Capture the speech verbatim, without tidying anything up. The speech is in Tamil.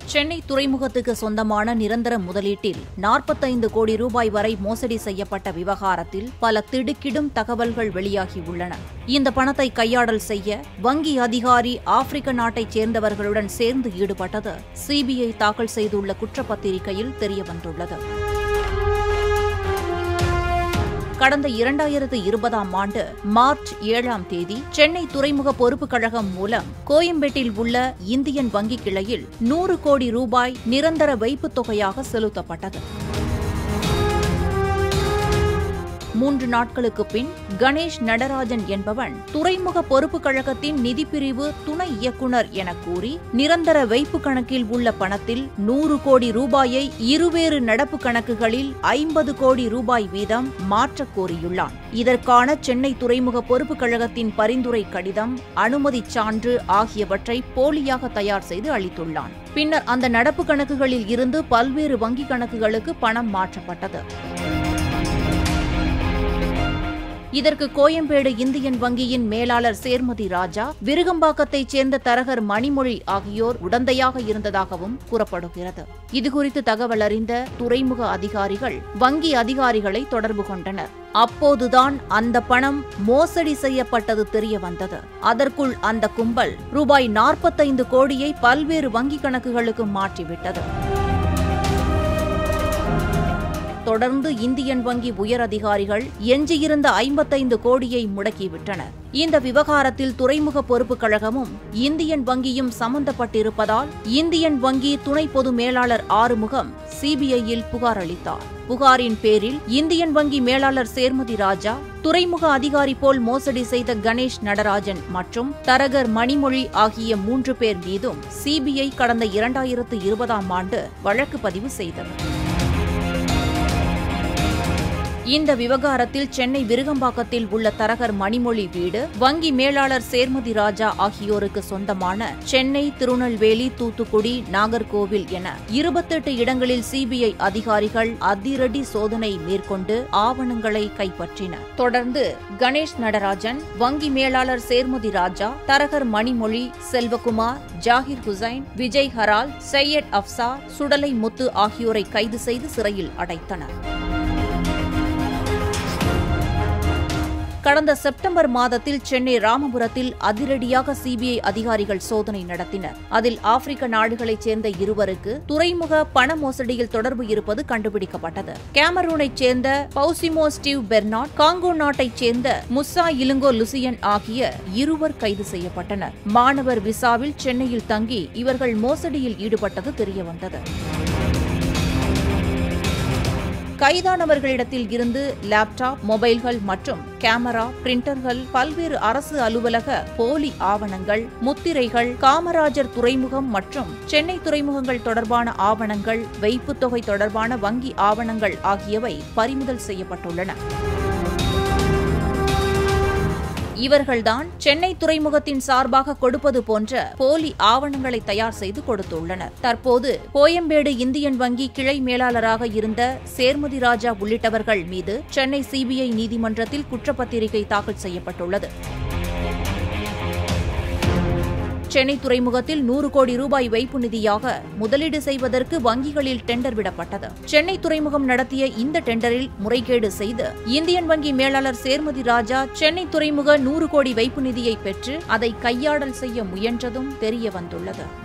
சென்னை துறைமுகத்துக்கு சொந்தமான நிரந்தர முதலீட்டில் நாற்பத்தைந்து கோடி ரூபாய் வரை மோசடி செய்யப்பட்ட விவகாரத்தில் பல திடுக்கிடும் தகவல்கள் வெளியாகியுள்ளன. இந்த பணத்தை கையாடல் செய்ய வங்கி அதிகாரி ஆப்பிரிக்க நாட்டைச் சேர்ந்தவர்களுடன் சேர்ந்து ஈடுபட்டது சிபிஐ தாக்கல் செய்துள்ள குற்றப்பத்திரிகையில் தெரியவந்துள்ளது. கடந்த இரண்டாயிரத்து இருபதாம் ஆண்டு மார்ச் ஏழாம் தேதி சென்னை துறைமுக பொறுப்புக் கழகம் மூலம் கோயம்பேட்டில் உள்ள இந்தியன் வங்கி கிளையில் நூறு கோடி ரூபாய் நிரந்தர வைப்புத் தொகையாக செலுத்தப்பட்டது. மூன்று நாட்களுக்கு பின் கணேஷ் நடராஜன் என்பவன் துறைமுக பொறுப்புக் கழகத்தின் நிதிப்பிரிவு துணை இயக்குநர் என கூறி நிரந்தர வைப்பு கணக்கில் உள்ள பணத்தில் நூறு கோடி ரூபாயை இருவேறு நடப்பு கணக்குகளில் ஐம்பது கோடி ரூபாய் வீதம் மாற்றக் கோரியுள்ளான். இதற்கான சென்னை துறைமுக பொறுப்புக் கழகத்தின் பரிந்துரை கடிதம், அனுமதிச் சான்று ஆகியவற்றை போலியாக தயார் செய்து அளித்துள்ளான். பின்னர் அந்த நடப்பு கணக்குகளில் இருந்து பல்வேறு வங்கிக் கணக்குகளுக்கு பணம் மாற்றப்பட்டது. இதற்கு கோயம்பேடு இந்தியன் வங்கியின் மேலாளர் சேர்மதி ராஜா, விருகம்பாக்கத்தைச் சேர்ந்த தரகர் மணிமொழி ஆகியோர் உடந்தையாக இருந்ததாகவும் கூறப்படுகிறது. இதுகுறித்து தகவல் அறிந்த துறைமுக அதிகாரிகள் வங்கி அதிகாரிகளை தொடர்பு கொண்டனர். அப்போதுதான் அந்த பணம் மோசடி செய்யப்பட்டது தெரிய வந்தது. அதற்குள் அந்த கும்பல் ரூபாய் நாற்பத்தைந்து கோடியை பல்வேறு வங்கிக் கணக்குகளுக்கு மாற்றிவிட்டது. தொடர்ந்து இந்தியன் வங்கி உயர் அதிகாரிகள் எஞ்சியிருந்த ஐம்பத்தைந்து கோடியை முடக்கிவிட்டனர். இந்த விவகாரத்தில் துறைமுக பொறுப்புக் கழகமும் இந்தியன் வங்கியும் சம்பந்தப்பட்டிருப்பதால் இந்தியன் வங்கி துணை பொது மேலாளர் ஆறுமுகம் சிபிஐயில் புகார் அளித்தார். புகாரின் பேரில் இந்தியன் வங்கி மேலாளர் சேர்மதி ராஜா, துறைமுக அதிகாரி போல் மோசடி செய்த கணேஷ் நடராஜன் மற்றும் தரகர் மணிமொழி ஆகிய மூன்று பேர் மீதும் சிபிஐ கடந்த இரண்டாயிரத்து இருபதாம் ஆண்டு வழக்கு பதிவு செய்தது. இந்த விவகாரத்தில் சென்னை விருகம்பாக்கத்தில் உள்ள தரகர் மணிமொழி வீடு, வங்கி மேலாளர் சேர்மதி ராஜா ஆகியோருக்கு சொந்தமான சென்னை, திருநெல்வேலி, தூத்துக்குடி, நாகர்கோவில் என இருபத்தெட்டு இடங்களில் சிபிஐ அதிகாரிகள் அதிரடி சோதனை மேற்கொண்டு ஆவணங்களை கைப்பற்றினர். தொடர்ந்து கணேஷ் நடராஜன், வங்கி மேலாளர் சேர்மதி ராஜா, தரகர் மணிமொழி, செல்வகுமார், ஜாகிர் ஹுசைன், விஜய் ஹரால், சையத் அப்சா, சுடலை முத்து ஆகியோரை கைது செய்து சிறையில் அடைத்தனர். கடந்த செப்டம்பர் மாதத்தில் சென்னை ராமபுரத்தில் அதிரடியாக சிபிஐ அதிகாரிகள் சோதனை நடத்தினர். அதில் ஆப்பிரிக்க நாடுகளைச் சேர்ந்த இருவருக்கு துறைமுக பண மோசடியில் தொடர்பு இருப்பது கண்டுபிடிக்கப்பட்டது. கேமரூனைச் சேர்ந்த பவுசிமோ ஸ்டீவ் பெர்னாட், காங்கோ நாட்டைச் சேர்ந்த முசா இலுங்கோ லுசியன் ஆகிய இருவர் கைது செய்யப்பட்டனர். மாணவர் விசாவில் சென்னையில் தங்கி இவர்கள் மோசடியில் ஈடுபட்டது தெரியவந்தது. கைதானவர்களிடத்தில் இருந்து லேப்டாப், மொபைல்கள் மற்றும் கேமரா, பிரிண்டர்கள், பல்வேறு அரசு அலுவலக போலி ஆவணங்கள், முத்திரைகள், காமராஜர் துறைமுகம் மற்றும் சென்னை துறைமுகங்கள் தொடர்பான ஆவணங்கள், வைப்புத் தொகை தொடர்பான வங்கி ஆவணங்கள் ஆகியவை பறிமுதல் செய்யப்பட்டுள்ளன. இவர்கள்தான் சென்னை துறைமுகத்தின் சார்பாக கொடுப்பது போன்ற போலி ஆவணங்களை தயார் செய்து கொடுத்துள்ளனர். தற்போது கோயம்பேடு இந்தியன் வங்கி கிளை மேலாளராக இருந்த சேர்மதி ராஜா உள்ளிட்டவர்கள் மீது சென்னை சிபிஐ நீதிமன்றத்தில் குற்றப்பத்திரிகை தாக்கல் செய்யப்பட்டுள்ளது. சென்னை துறைமுகத்தில் நூறு கோடி ரூபாய் வைப்பு நிதியாக முதலீடு செய்வதற்கு வங்கிகளில் டெண்டர் விடப்பட்டது. சென்னை துறைமுகம் நடத்திய இந்த டெண்டரில் முறைகேடு செய்து இந்தியன் வங்கி மேலாளர் சேர்மதி ராஜா சென்னை துறைமுக நூறு கோடி வைப்பு நிதியை பெற்று அதை கையாடல் செய்ய முயன்றதும் தெரியவந்துள்ளது.